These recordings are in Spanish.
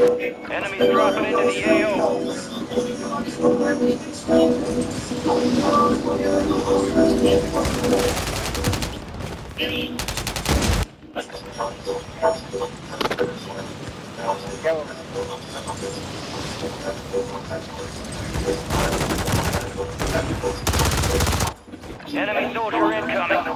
Enemies dropping into the AO. Enemy soldier incoming.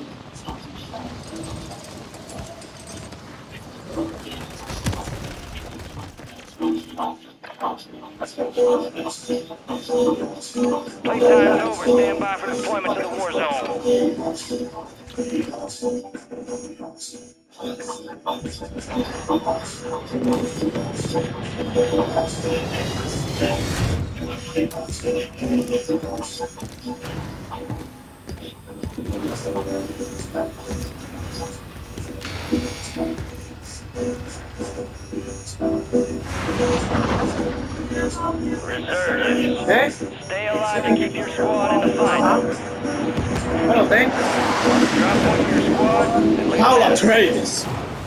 Playtime's over. Stand by for deployment to the war zone. Resurgence. Stay alive and keep your squad in the fight. No lo tengo. Drop one of your squad and leave Paula them. Travis.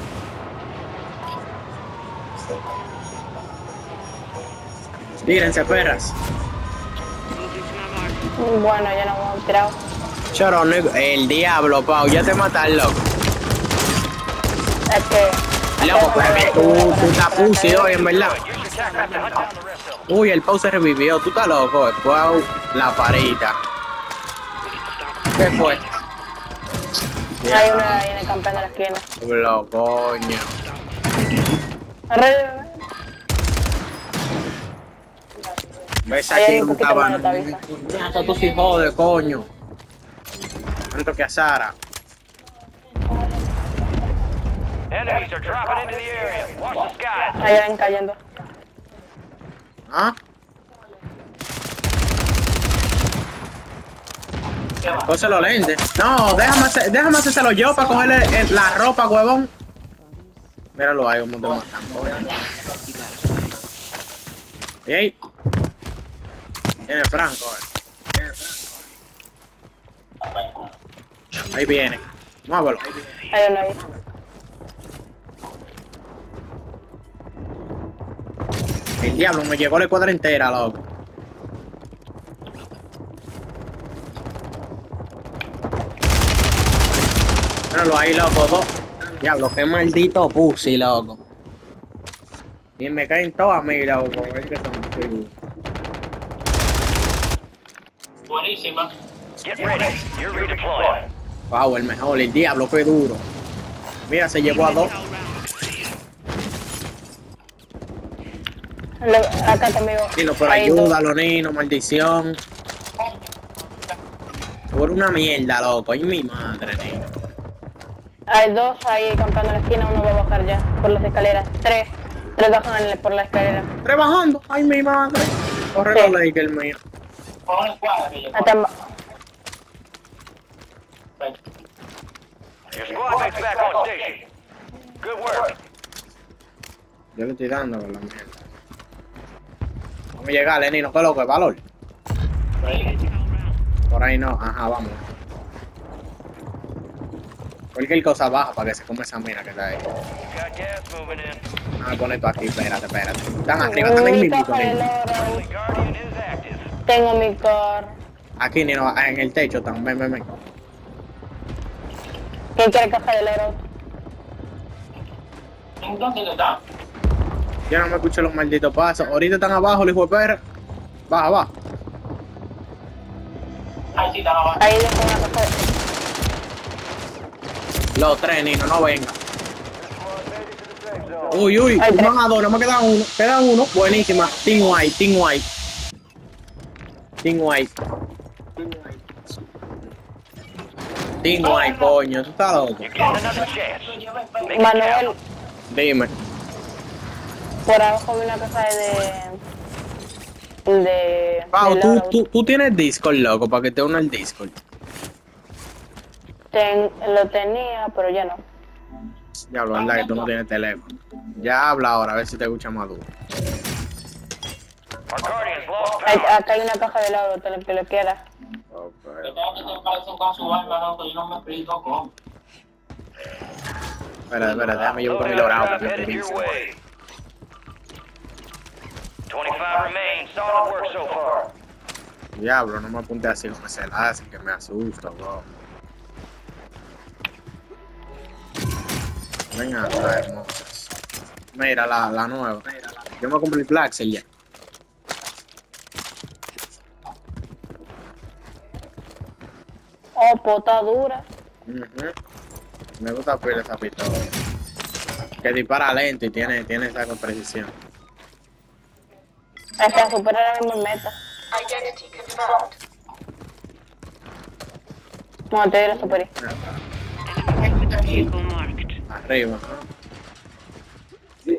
Tírense, perras. Bueno, ya no hemos tirado. Chorón, el diablo, Pau, ya te matan, loco. Es que... Loco, pues tú estás pussy hoy, en verdad. Use your attack map to hunt down the rest of them. Uy, el Pau se revivió, tú estás loco. Pau, la parita. ¿Qué fue? Hay uno ahí en el campeón de la esquina. Lo coño. Arre- Ves Ahí aquí hay un un poquito más de cabrón. tabiza. Hasta tú sí jode, coño. Tanto que a Sara. Enemies are dropping into the area. Watch the skies. Ahí ven cayendo. ¿Ah? Cóse los lentes. No, déjame hacérselo yo para cogerle la ropa, huevón. Míralo ahí, un montón de ¡ey! Tiene Franco, Ahí viene. Muévelo. Hay uno ahí. El diablo me llegó la cuadra entera, loco. Míralo ahí, loco, dos. Diablo, qué maldito pussy, loco. Y me caen todos a mí, loco. Es que son figuras. Buenísima. Get ready. You're redeploying. Wow, el mejor, el diablo, qué duro. Mira, se llevó a dos. Acá conmigo. Nino, pero Hay dos. ayúdalo, Nino, maldición. Por una mierda, loco. Ay, mi madre, Nino. Hay dos ahí campeando en la esquina, uno va a bajar ya por las escaleras. Tres bajan por la escalera. Rebajando. Ay, mi madre. Corre Sí. la ley que el mío. Con una escuadra que yo Hasta Your squad mate's back on station. Good work. Yo le estoy dando con la mierda. Vamos a llegarle, Nino. ¿Qué loco? ¿Es valor? Por ahí no. Ajá, vamos. Cualquier cosa baja para que se come esa mina que está ahí. Got gas moving in. Ah, pon esto aquí. Espérate. Están arriba, están ahí mi mismo, caja de Nino. Friendly loro. Guardian is active. Tengo mi car. Aquí, Nino, en el techo están. Ven. ¿Quién quiere caja de loro? ¿En dónde está? Yo no me escucho los malditos pasos. Ahorita están abajo, el hijo de perra. Baja. Ahí sí está abajo. Ahí dejo una caja de... Los tres, Nino, no venga. Squad made it to the safe zone. Uy, Hay tres. no, no me queda uno. Queda uno. Buenísima. Team White. Team White, coño. Tú estás loco. You're getting another chance. Make it Manuel, count. Dime. por abajo vi una caja de Pau, loro. tú tienes Discord, loco, para que te una el Discord. Lo tenía, pero ya no. Diablo, verdad que tú no tienes teléfono. Ya habla ahora, a ver si te escucha más duro. Our Guardians lost power. Acá hay una caja de loro, te lo que lo quieras. Pero tengo que tener para eso con su alma, loco. Yo no me explico cómo. Espera, déjame yo buscar mi Loadout logrado. drop headed your way. 25 remain. Solid work so far. Diablo, no me apunte así con ese láser que me asusta, bro. Venga, hermosas. Mira la nueva. Yo me compré el Flaxel ya. Oh, pota dura. Me gusta pila esa pistola. Que dispara lento y tiene esa precisión. Hasta supera la misma meta. Identity confirmed. No, te la superé. Vehicle marked. Arriba, ¿no?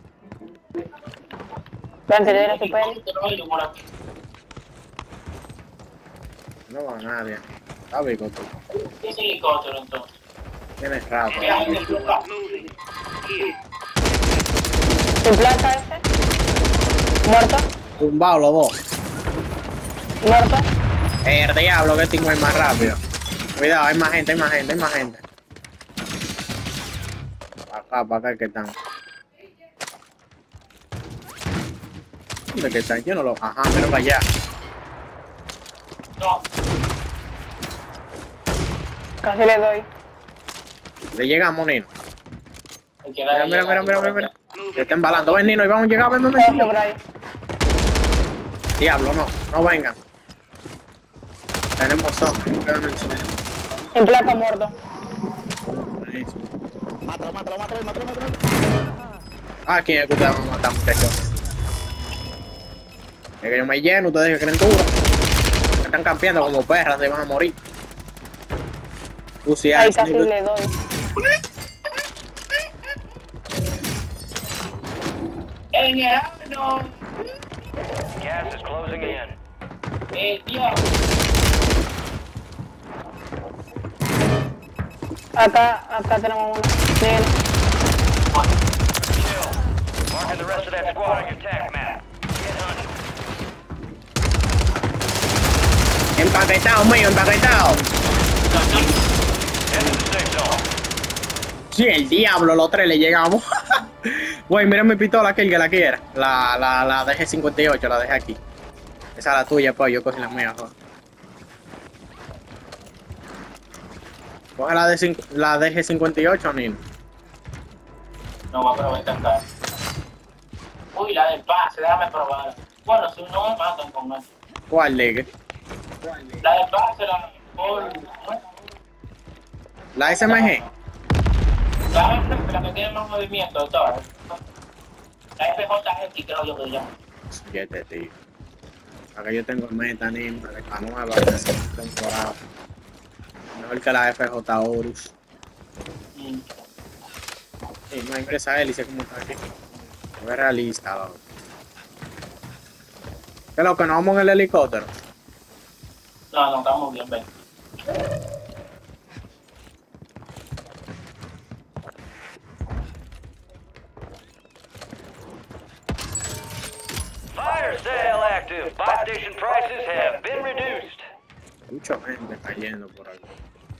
Vean que te la superé. No va nadie. Está vivo tú. ¿Qué es helicóptero entonces? Tienes rato. Moving. Here. ¿Tu plata ese? ¿Muerto? Tumbado los dos. ¿Muerto? El diablo que tengo es más rápido. Cuidado, hay más gente, hay más gente, hay más gente. Para acá que están. ¿Dónde que están? Yo no lo. Ajá, pero para allá. No, Casi le doy. Le llegamos, Nino. el que Mira, mira. Se está embalando. Ven, Nino, y vamos a llegar, ven. Todo sobre ahí. Diablo, no vengan. Tenemos zona. En plata muerto. Mátalo. Ah, ¿quién es que ustedes van a matar, muchachos? Es que yo me lleno, ustedes creen duro. Están campeando como perras, se van a morir. Sí, Ahí casi le doy. en el ano. Gas is closing in. Dios. Acá tenemos uno. Bien. Chill. Marking the rest of that squad on your attack map. Get hunting. Empaquetado, mío, empaquetado. Head to the safe zone. Sí, el diablo, los tres le llegamos. Güey, mira mi pistola, aquel que la quiera. La DG58, la dejé aquí. Esa es la tuya, pues, yo cogí la mía, joder. Coge la DG58, Nino. No va a probar acá. Uy, la del pase, déjame probar. Bueno, si no me matan con eso. ¿Cuál ligue? La del pase, la por... La SMG. La que tiene más movimiento de todas. La FJX creo yo que se llama. Siete, tío. Acá yo tengo meta, Nino, la nueva de esta temporada. Mejor que la FJ Horus. Sí, no hay que esa hélice como está aquí. No es realista, loco. ¿Qué es lo que nos vamos en el helicóptero? No, estamos bien, ven. Fire sale active. Buy station prices have been reduced. Mucha gente cayendo por aquí.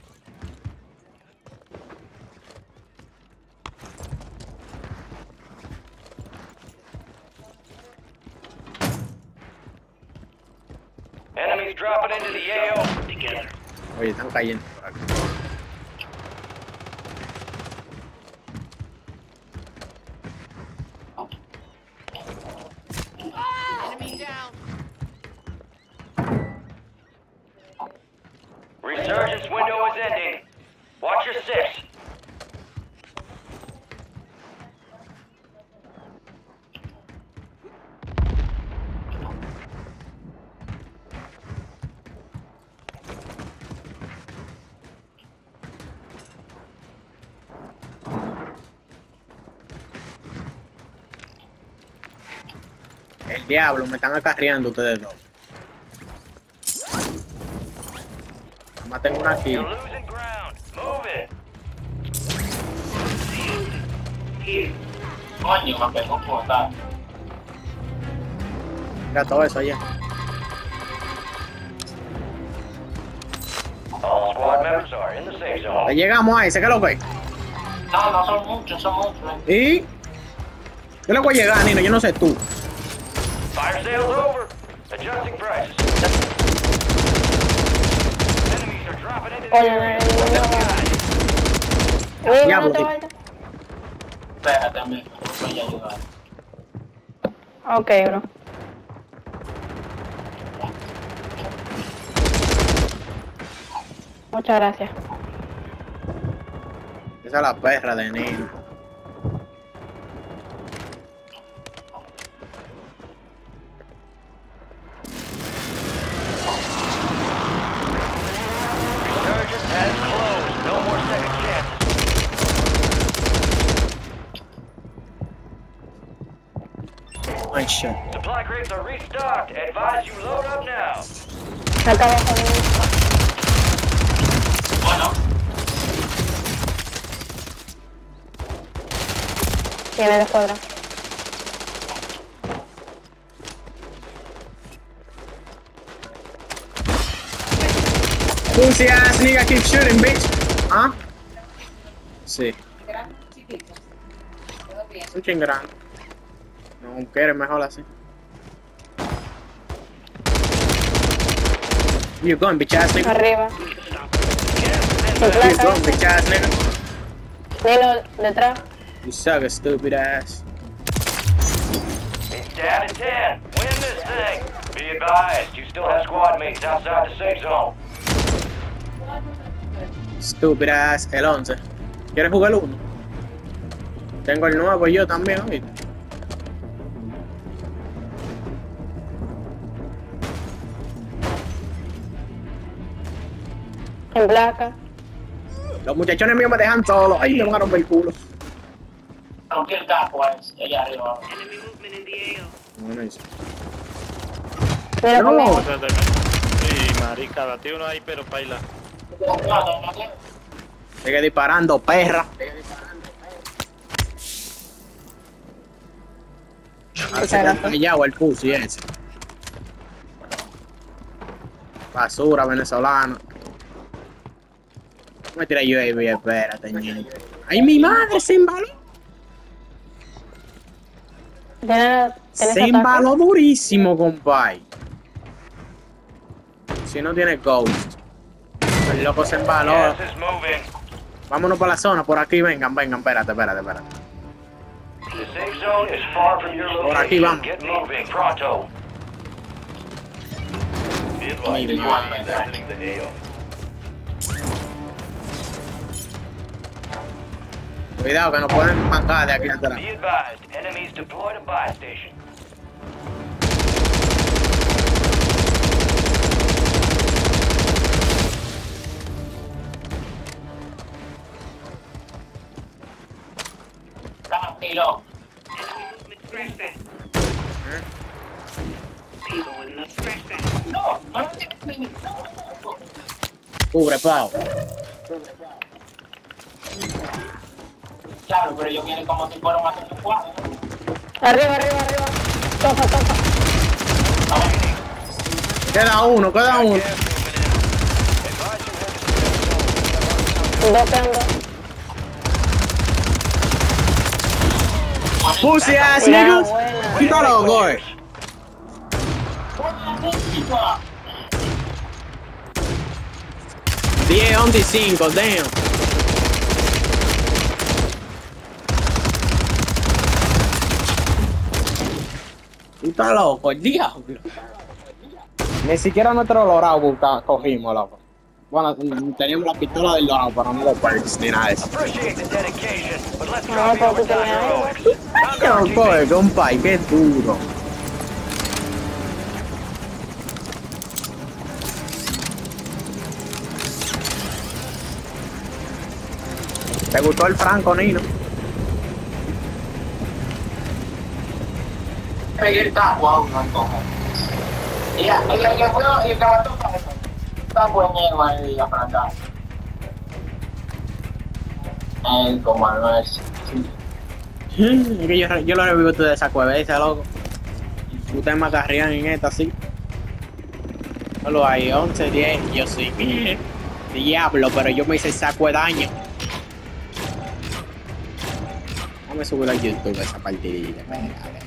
Enemies dropping into the AO. Together. Oye, están cayendo por aquí. Resurgence window is ending. Watch your six. El diablo, me están acarreando ustedes dos. Además tengo una aquí. You're losing ground. Move it. Here. Coño, me pegó por tal. Mira todo eso allá. All squad members are in the safe Le zone. llegamos a ese, ¿qué es lo que? No son muchos, ¿Y? Yo le voy a llegar, Nino, yo no sé tú. Fire sale's over. Adjusting prices. Enemies are dropping into the Oye, area. Mira, Ya, no te porque- vayas. Espérate, me voy a ayudar. Ok, bro. Muchas gracias. Esa es la perra de Nino. Resurgence has closed. No more second chances. Ay, shit. Supply crates are restocked. Advise you load up now. Acá abajo de mí. Bueno, Tiene de sobra. Pussy ass nigga keep shooting, bitch. ¿Ah? Sí. Un chin grande. No quiere mejor así. You going, bitch ass nigga? Arriba. You Placa, going, bitch ass nigga? Nilo, detrás. You suck a stupid ass. It's down to 10. Win this thing. Be advised, you still have squad mates outside the safe zone. Stupid ass. El 11. ¿Quieres jugar el 1? Tengo el nuevo yo también, ¿oíste? En placa. Los muchachones míos me dejan solo. Ay, me van a romper el culo. rompí el capo allá arriba. Bueno, eso. Mira No. conmigo. Sí, marica, batí uno ahí, pero baila. Sigue disparando, perra. Ahora se queda callado el pussy ese. Basura venezolana. Me tiré yo ahí, espérate, ñeño. ¡Ay, mi madre! ¡Se embaló! ¿Tienes Se ataque? embaló durísimo, compay. Si no tiene ghost. El loco se embaló. Gas is moving. Vámonos para la zona, por aquí, vengan, espérate. The safe zone is far from your Por aquí location. vamos. Get moving, pronto. Ay, madre. Cuidado que nos pueden mancar de aquí atrás. Be advised, enemies deployed a buy station. Tranquilo. No, no te Cubre, pao. Claro, pero yo quiero como si fuera más de un cuadro. Arriba. Toca. Queda uno. Dos quedando. Pussy ass Buena, niggas. buena. Quítalo, boy. 10, 11 y 5, damn. Tú estás loco, el diablo. Ni siquiera nuestro dorado cogimos, loco. Bueno, teníamos la pistola del dorado, pero no los perks ni nada de eso. Appreciate the dedication, but let's No, drop you pero over tú some tenías heroics. Yo, boy, compay, qué duro. ¿Te gustó el Franco, Nino? Pegué el tapo a uno entonces. Y el juego y el caballo está buenero ahí apretado. Como no es. Es que yo lo revivo de esa cueva, ese loco. Ustedes me agarrían en esta, sí. Solo hay 11, 10, yo sí. Diablo, pero yo me hice saco de daño. Vamos a subir a YouTube esa partidita.